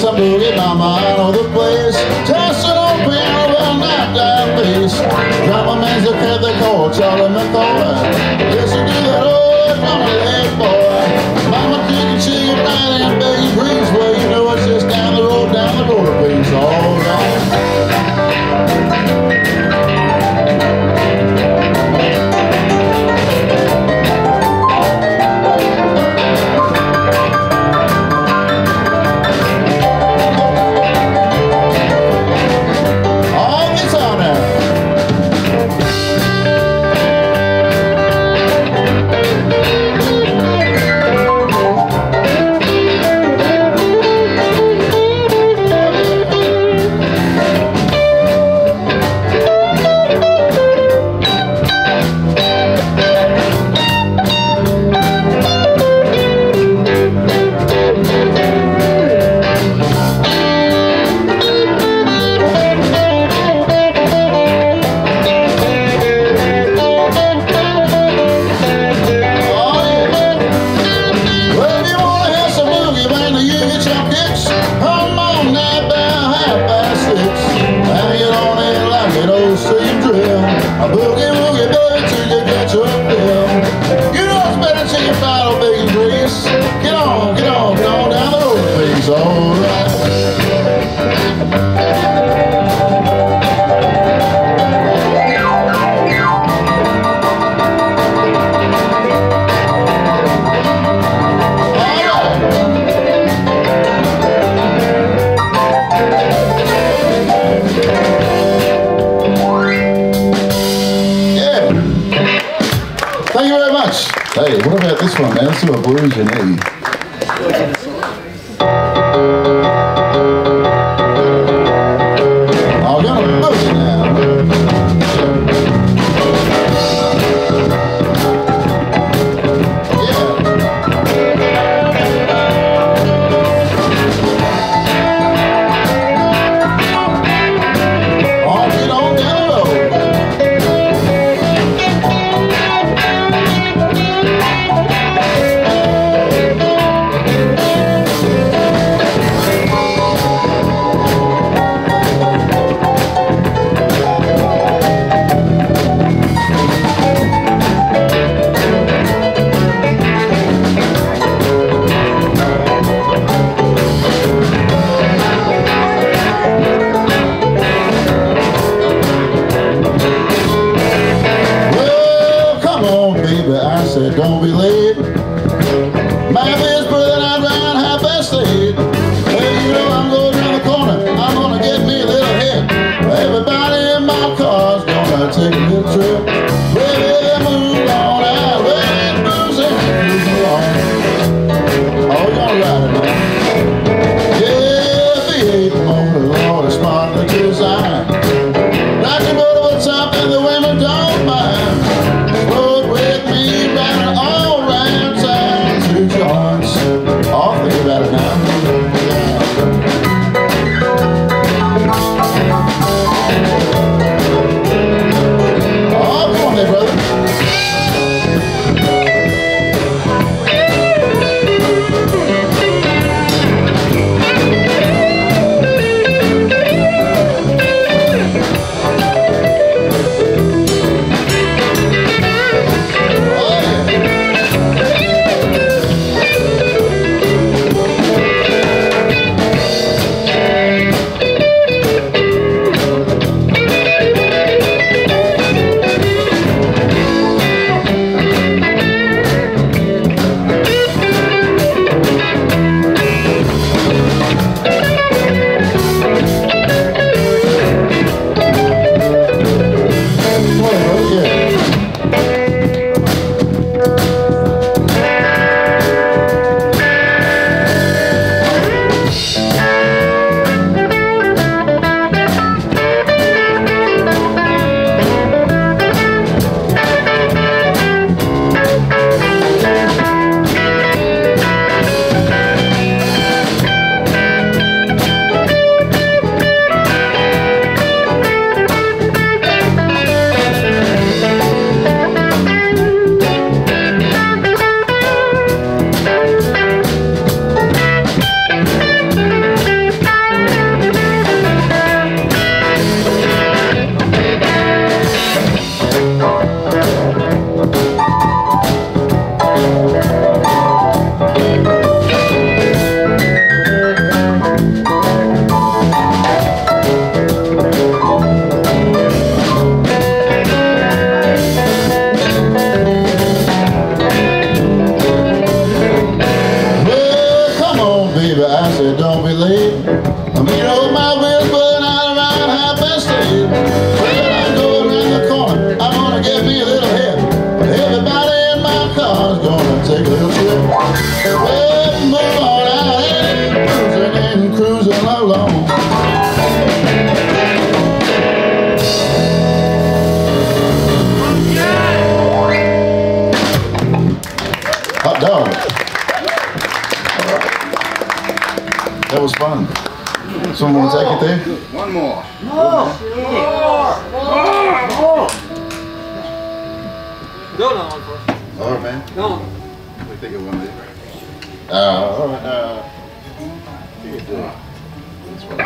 some boogie mama out of the place. Tossing on piano with a knocked out face. Drama man's the cat they call Charlie McCoy. Yes, you do that old mama leg boy. Mama did chicken right and baby greens. Well, you know it's just down the road piece. All right. Thank you very much. Hey, what about this one, man? Let's do a blues and Eddie. I'm gonna boost it now. Don't be late. My best brother out round half past 8. Hey, you know I'm going around the corner. I'm gonna get me a little hit. Everybody in my car's gonna take a little trip. Baby, move on out. Well, booze and cruise along. Oh, you're gonna ride it now. Yeah, V8 motor, Lord, it's smart to design. Rock your boat over top and the women don't mind. Road with me round all round town, 2 joints. Oh, think about it now. Oh, come on there, brother. baby, I said, don't be late. I'm here on my wheels, but out around half-past 8. Well, I'm going around the corner, I'm gonna get me a little hit. Everybody in my car's gonna take a little trip. Well, move on out here, cruising and cruising along. Hot dog. That was fun. Someone want to take it there? One more. More. Go on one first. All right, man. Go on. We think of one there. All right. This one.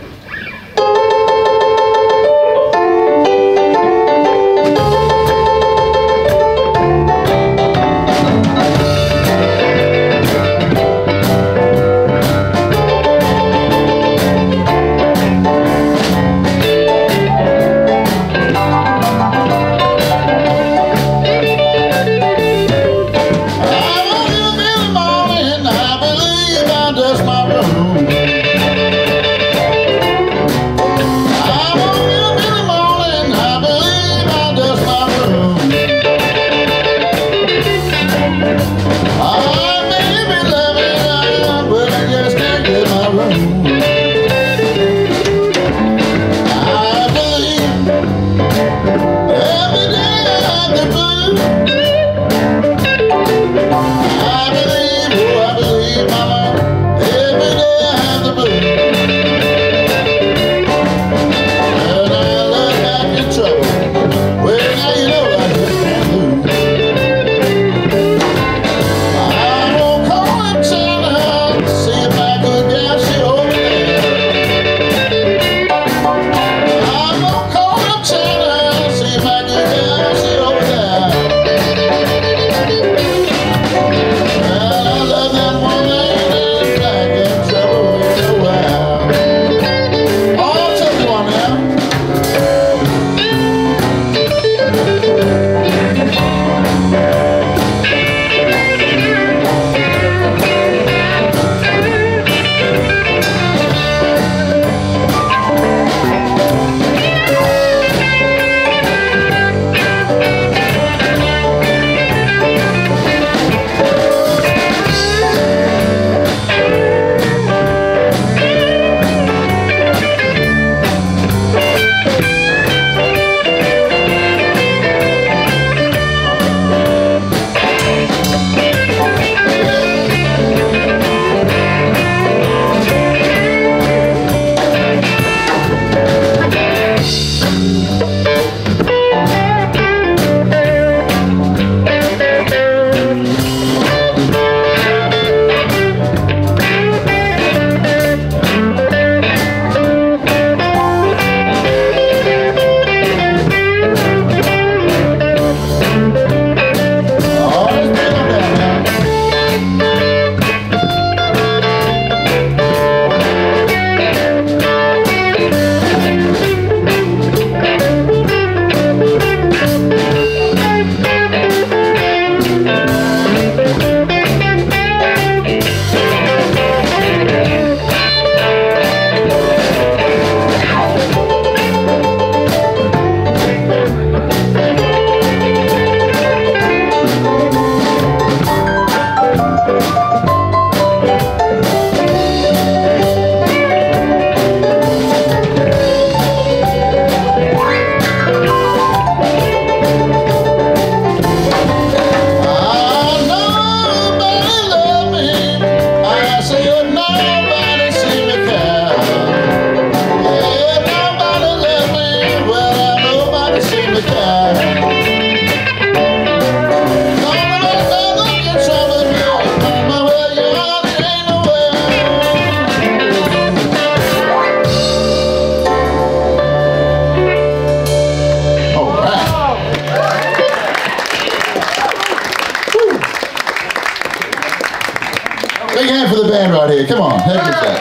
Big hand for the band right here. Come on, heck is that?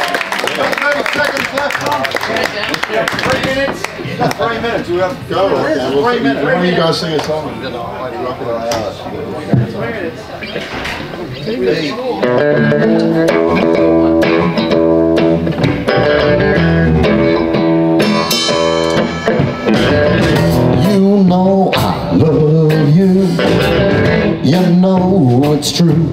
3 minutes. 3 minutes. We have to go. Okay, 3 minutes. Why don't you guys sing a song? 3 minutes. it's true.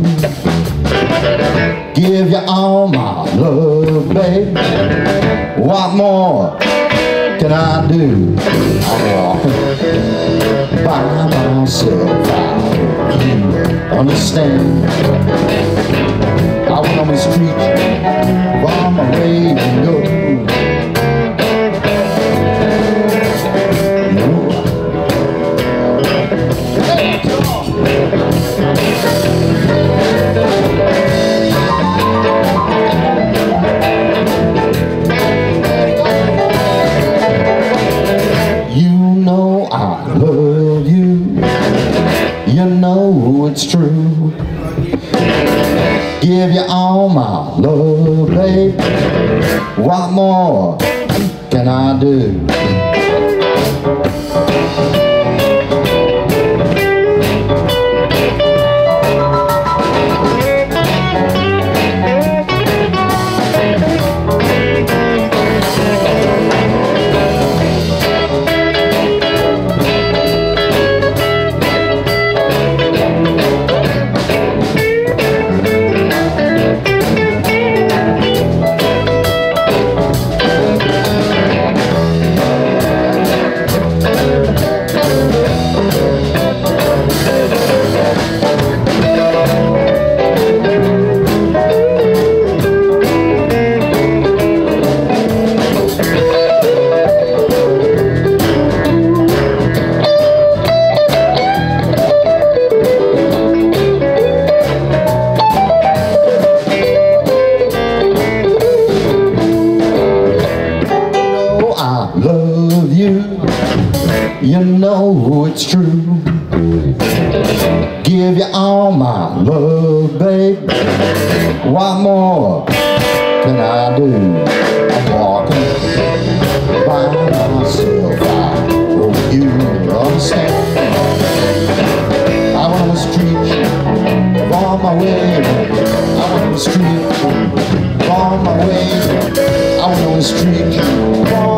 Give you all my love, babe. What more can I do? I'm walking by myself. I hope you understand. I went on the street while my way to go. I love you, you know it's true. Give you all my love, babe. What more can I do? Love you, you know it's true. Give you all my love, babe. What more can I do? I'm walking by myself. I hope you understand. I went on the street on my way. I went on the street on my way. I went on the street